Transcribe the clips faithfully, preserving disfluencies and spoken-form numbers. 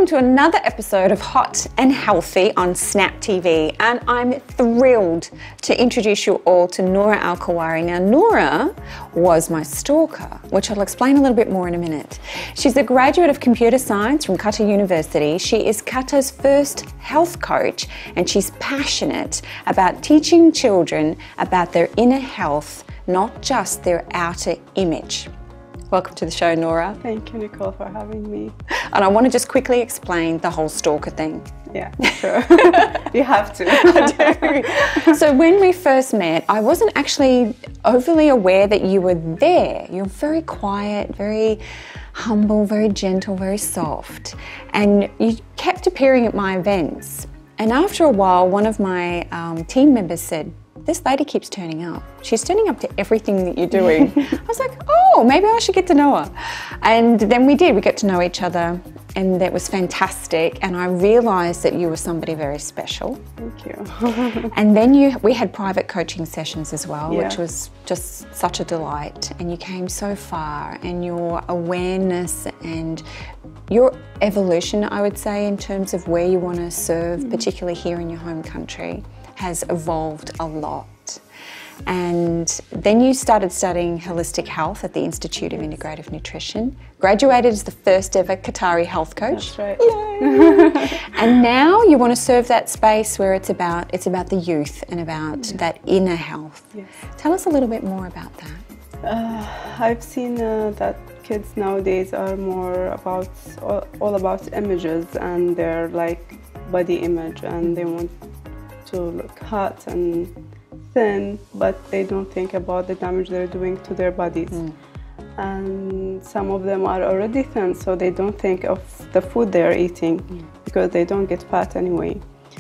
welcome to another episode of Hot and Healthy on Snap T V, and I'm thrilled to introduce you all to Noora Al Kuwari. Now, Noora was my stalker, which I'll explain a little bit more in a minute. She's a graduate of computer science from Qatari University. She is Qatar's first health coach, and she's passionate about teaching children about their inner health, not just their outer image. Welcome to the show, Noora. Thank you, Nicole, for having me. And I want to just quickly explain the whole stalker thing. Yeah, sure. You have to. I do. So when we first met, I wasn't actually overly aware that you were there. You're very quiet, very humble, very gentle, very soft. And you kept appearing at my events. And after a while, one of my um, team members said, "This lady keeps turning up. She's turning up to everything that you're doing." I was like, oh, maybe I should get to know her. And then we did. We got to know each other, and that was fantastic. And I realized that you were somebody very special. Thank you. And then you, we had private coaching sessions as well, yeah. which was just such a delight. And you came so far, and your awareness and your evolution, I would say, in terms of where you want to serve, mm. particularly here in your home country, has evolved a lot. And then you started studying holistic health at the Institute of Integrative Nutrition, graduated as the first ever Qatari health coach. That's right. Yay. And now you want to serve that space where it's about it's about the youth and about yes. that inner health. Yes. Tell us a little bit more about that. Uh, I've seen uh, that kids nowadays are more about all, all about images and their like body image, and they want to look hot and thin, but they don't think about the damage they're doing to their bodies. Mm. And some of them are already thin, so they don't think of the food they're eating mm. because they don't get fat anyway.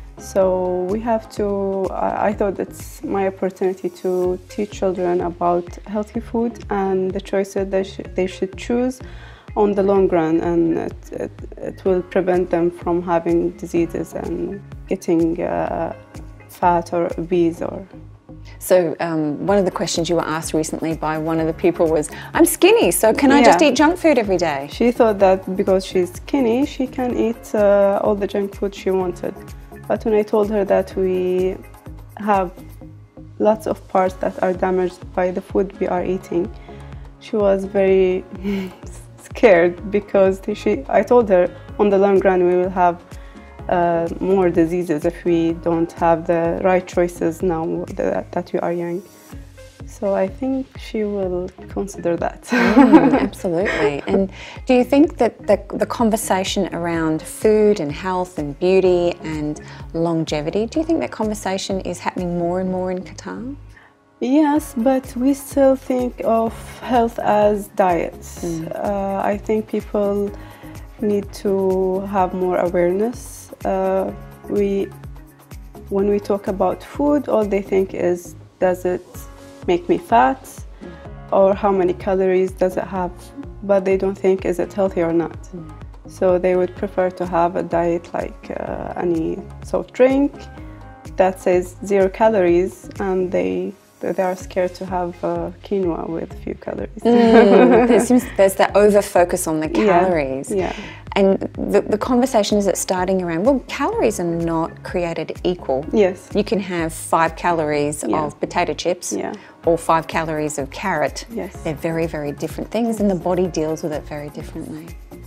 So we have to, I, I thought it's my opportunity to teach children about healthy food and the choices they, sh they should choose on the long run, and it, it, it will prevent them from having diseases and getting uh, fat or obese. Or so um, one of the questions you were asked recently by one of the people was, "I'm skinny, so can I yeah. just eat junk food every day?" She thought that because she's skinny, she can eat uh, all the junk food she wanted. But when I told her that we have lots of parts that are damaged by the food we are eating, she was very scared, because she, I told her on the long run we will have uh, more diseases if we don't have the right choices now that, that we are young. So I think she will consider that. Mm, absolutely. And do you think that the, the conversation around food and health and beauty and longevity, do you think that conversation is happening more and more in Qatar? Yes, but we still think of health as diets. Mm. Uh, I think people need to have more awareness. Uh, we, when we talk about food, all they think is, does it make me fat? Mm. Or how many calories does it have? But they don't think, is it healthy or not? Mm. So they would prefer to have a diet like uh, any soft drink that says zero calories, and they they are scared to have uh, quinoa with few calories. Mm, there seems, there's that over-focus on the calories. Yeah, yeah. And the, the conversation is it's starting around, well, calories are not created equal. Yes. You can have five calories yeah. of potato chips yeah. or five calories of carrot. Yes. They're very, very different things, and the body deals with it very differently.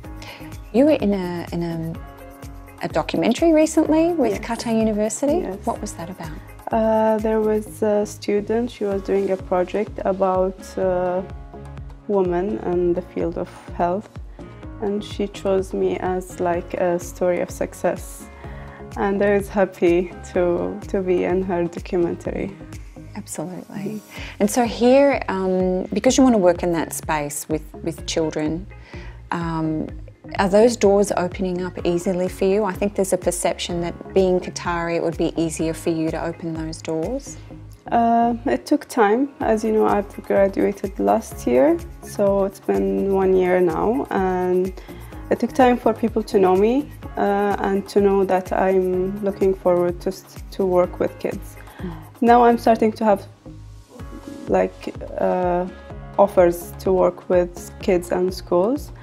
You were in a, in a, a documentary recently with yes. Qatari University. Yes. What was that about? Uh, there was a student, she was doing a project about uh, women in the field of health, and she chose me as like a story of success, and I was happy to, to be in her documentary. Absolutely. Mm-hmm. And so here, um, because you want to work in that space with, with children, um, are those doors opening up easily for you? I think there's a perception that being Qatari, it would be easier for you to open those doors. Uh, it took time. As you know, I've graduated last year, so it's been one year now, and it took time for people to know me uh, and to know that I'm looking forward to, to work with kids. Mm. Now I'm starting to have like uh, offers to work with kids and schools.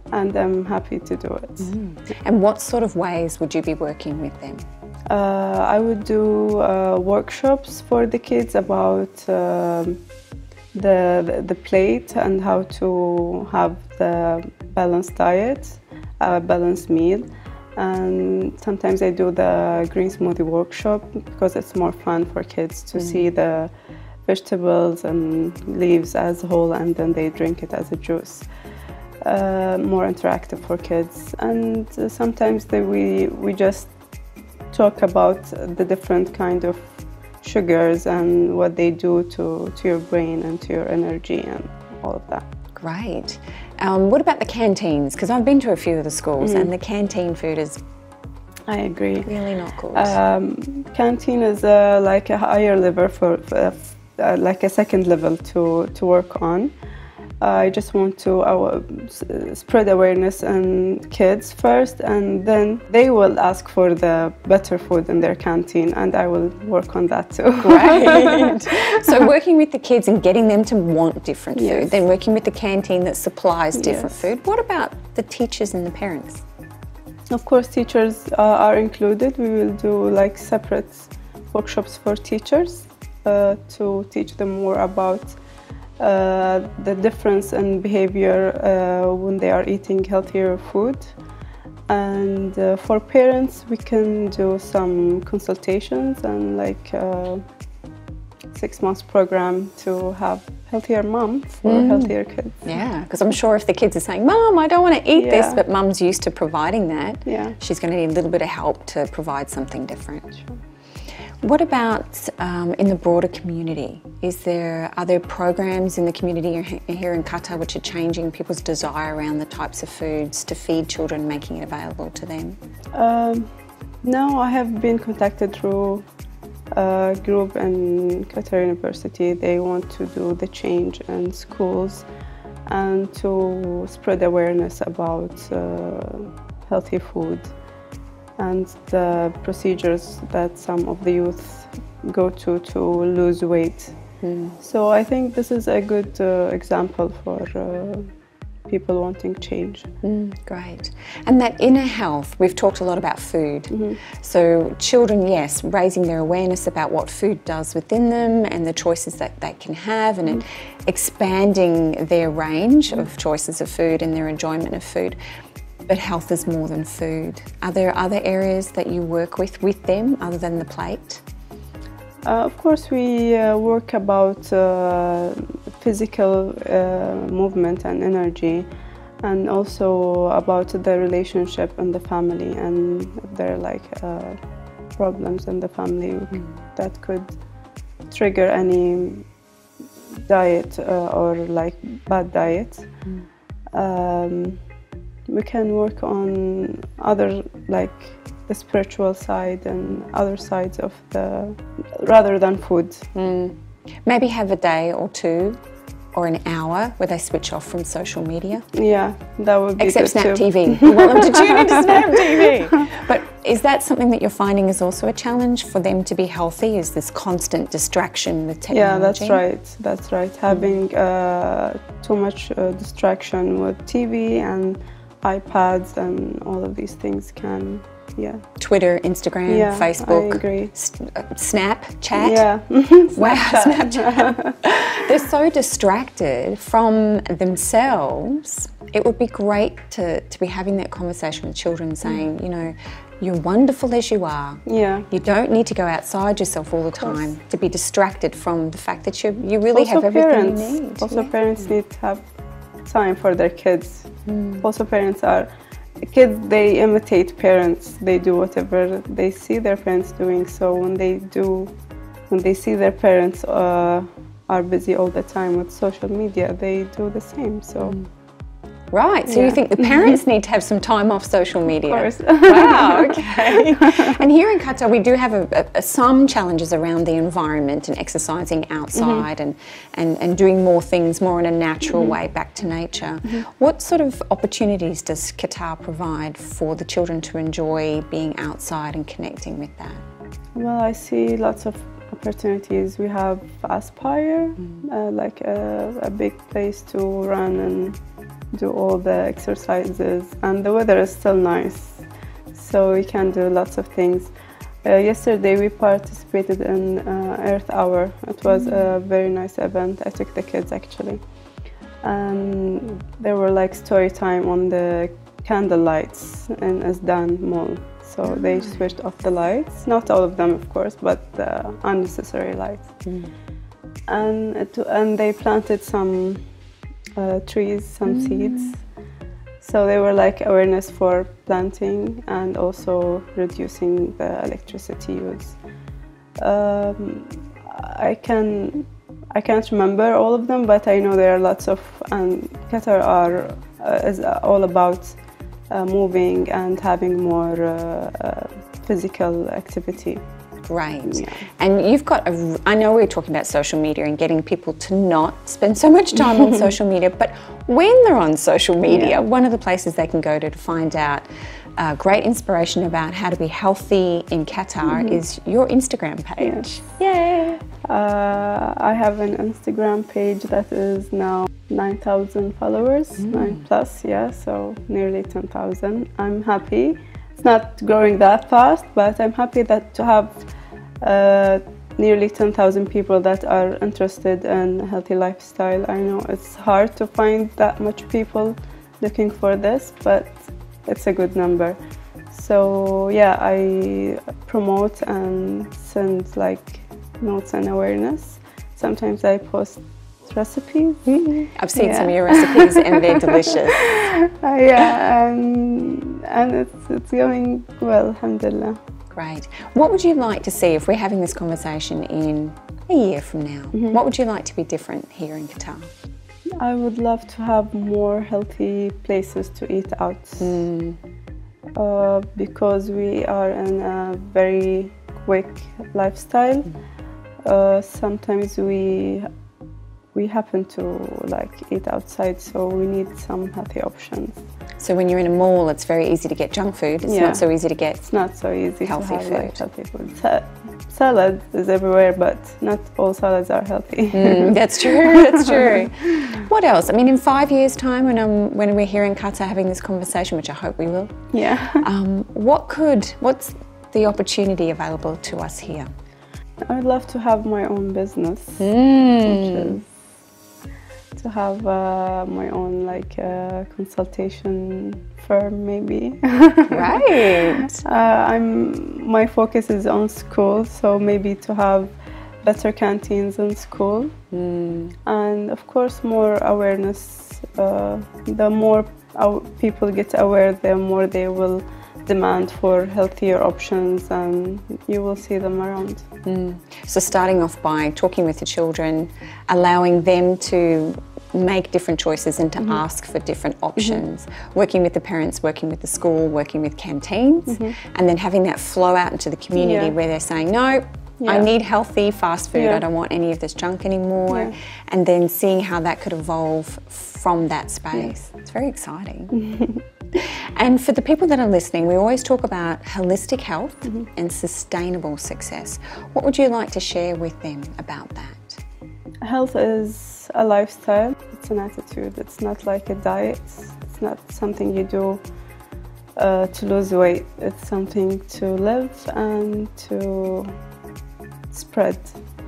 and I'm happy to do it. Mm. And what sort of ways would you be working with them? Uh, I would do uh, workshops for the kids about um, the, the the plate and how to have the balanced diet, a balanced meal. And sometimes I do the green smoothie workshop because it's more fun for kids to mm. see the vegetables and leaves as whole, and then they drink it as a juice. Uh, more interactive for kids. And uh, sometimes they, we we just talk about the different kind of sugars and what they do to, to your brain and to your energy and all of that. Great. Um, what about the canteens? Because I've been to a few of the schools mm. and the canteen food is I agree. really not good. Um, canteen is uh, like a higher level for, for uh, like a second level to, to work on. I just want to uh, spread awareness in kids first, and then they will ask for the better food in their canteen, and I will work on that too. Great. So working with the kids and getting them to want different yes. food, then working with the canteen that supplies different yes. food. What about the teachers and the parents? Of course, teachers uh, are included. We will do like separate workshops for teachers uh, to teach them more about Uh, the difference in behavior uh, when they are eating healthier food. And uh, for parents, we can do some consultations and like uh, six months program to have healthier mom for mm. healthier kids. Yeah, because I'm sure if the kids are saying, Mom, I don't want to eat yeah. this, but Mum's used to providing that, yeah. she's going to need a little bit of help to provide something different. Sure. What about um, in the broader community? Is there, are there programs in the community here in Qatar which are changing people's desire around the types of foods to feed children, making it available to them? Um, no, I have been contacted through a group in Qatari University. They want to do the change in schools and to spread awareness about uh, healthy food and the procedures that some of the youth go to to lose weight. Mm. So I think this is a good uh, example for uh, people wanting change. Mm, great. And that inner health, we've talked a lot about food. Mm-hmm. So children, yes, raising their awareness about what food does within them and the choices that they can have, and mm-hmm. it, expanding their range mm-hmm. of choices of food and their enjoyment of food. But health is more than food. Are there other areas that you work with with them other than the plate? Uh, of course, we uh, work about uh, physical uh, movement and energy, and also about the relationship in the family, and if there are like uh, problems in the family mm. that could trigger any diet uh, or like bad diet. Mm. Um, We can work on other, like the spiritual side and other sides of the, rather than food. Mm. Maybe have a day or two or an hour where they switch off from social media. Yeah, that would be Except good Snap too. T V. You want them to tune into Snap T V. But is that something that you're finding is also a challenge for them to be healthy? Is this constant distraction with technology? Yeah, that's right. That's right. Having uh, too much uh, distraction with T V and iPads and all of these things can, yeah. Twitter, Instagram, yeah, Facebook, I agree. Snapchat. Yeah. Wow, Snapchat. They're so distracted from themselves. It would be great to, to be having that conversation with children saying, mm. you know, you're wonderful as you are. Yeah. You don't need to go outside yourself all the time to be distracted from the fact that you you really also have everything parents, you need. Also yeah. parents need to have time for their kids. Mm. Also parents are, kids, they imitate parents. They do whatever they see their parents doing. So when they do, when they see their parents uh, are busy all the time with social media, they do the same. So. Mm. Right, so yeah. you think the parents need to have some time off social media? Of course. Wow, okay. And here in Qatar, we do have a, a, some challenges around the environment and exercising outside mm-hmm. and, and, and doing more things more in a natural mm-hmm. way, back to nature. Mm-hmm. What sort of opportunities does Qatar provide for the children to enjoy being outside and connecting with that? Well, I see lots of opportunities. We have Aspire, mm. uh, like a, a big place to run and do all the exercises, and the weather is still nice, so we can do lots of things. Uh, yesterday we participated in uh, Earth Hour. It was a very nice event. I took the kids actually, and there were like story time on the candle lights in Asdan Mall. So they switched off the lights, not all of them of course, but the unnecessary lights. Mm. And, it, and they planted some uh, trees, some mm. seeds. So they were like awareness for planting and also reducing the electricity use. Um, I can, I can't remember all of them, but I know there are lots of, and Qatar are, uh, is all about uh, moving and having more uh, uh, physical activity. Great. Yeah. And you've got, a, I know we were talking about social media and getting people to not spend so much time on social media, but when they're on social media, yeah. one of the places they can go to to find out uh, great inspiration about how to be healthy in Qatar mm-hmm. is your Instagram page. Yes. Yay! Uh, I have an Instagram page that is now nine thousand followers, mm. nine plus, yeah, so nearly ten thousand. I'm happy. It's not growing that fast, but I'm happy that to have uh, nearly ten thousand people that are interested in a healthy lifestyle. I know it's hard to find that much people looking for this, but it's a good number. So yeah, I promote and send like notes and awareness. Sometimes I post recipes. Mm-hmm. I've seen yeah. some of your recipes and they're delicious. Uh, yeah, and, and it's, it's going well, alhamdulillah. Great. What would you like to see if we're having this conversation in a year from now? Mm-hmm. What would you like to be different here in Qatar? I would love to have more healthy places to eat out. Mm. Uh, because we are in a very quick lifestyle. Mm. Uh, sometimes we we happen to like eat outside, so we need some healthy options. So when you're in a mall, it's very easy to get junk food. It's yeah. not so easy to get. It's not so easy healthy to have food. Like, healthy food. Sa salad is everywhere, but not all salads are healthy. Mm, that's true. That's true. What else? I mean, in five years' time, when I'm when we're here in Qatar having this conversation, which I hope we will. Yeah. Um, what could? What's the opportunity available to us here? I'd love to have my own business, mm. which is to have uh, my own like uh, consultation firm, maybe. Right. uh, I'm. My focus is on school, so maybe to have better canteens in school, mm. and of course more awareness. Uh, the more our people get aware, the more they will demand for healthier options, and you will see them around. Mm. So starting off by talking with the children, allowing them to make different choices and to mm-hmm. ask for different options, mm-hmm. working with the parents, working with the school, working with canteens, mm-hmm. and then having that flow out into the community yeah. where they're saying, no, yeah. I need healthy fast food, yeah. I don't want any of this junk anymore, yeah. and then seeing how that could evolve from that space. Yeah. It's very exciting. And for the people that are listening, we always talk about holistic health mm-hmm. and sustainable success. What would you like to share with them about that? Health is a lifestyle, it's an attitude, it's not like a diet, it's not something you do uh, to lose weight, it's something to live and to spread.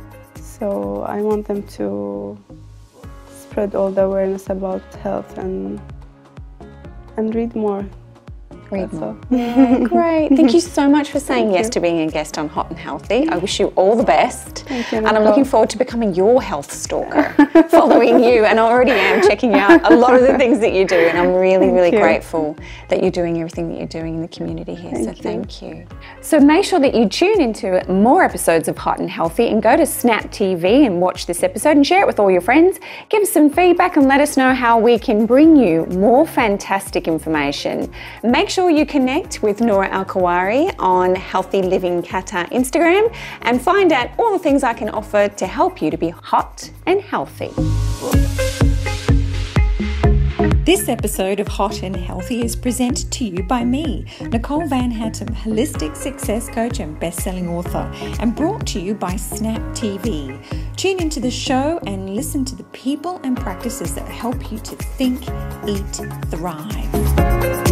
So I want them to spread all the awareness about health and and read more. Read more. Yeah, great. Thank you so much for saying yes to being a guest on Hot and Healthy. I wish you all the best. Thank you, and I'm looking forward to becoming your health stalker, following you, and I already am checking out a lot of the things that you do, and I'm really, thank really you. grateful that you're doing everything that you're doing in the community here, thank so you. thank you. So make sure that you tune into more episodes of Hot and Healthy and go to Snap T V and watch this episode and share it with all your friends. Give us some feedback and let us know how we can bring you more fantastic information. Make sure you connect with Noora Al Kuwari on Healthy Living Qatar Instagram and find out all the things I can offer to help you to be hot and healthy. This episode of Hot and Healthy is presented to you by me, Nicole Van Hattem, holistic success coach and best-selling author, and brought to you by Snap T V. Tune into the show and listen to the people and practices that help you to think, eat, thrive.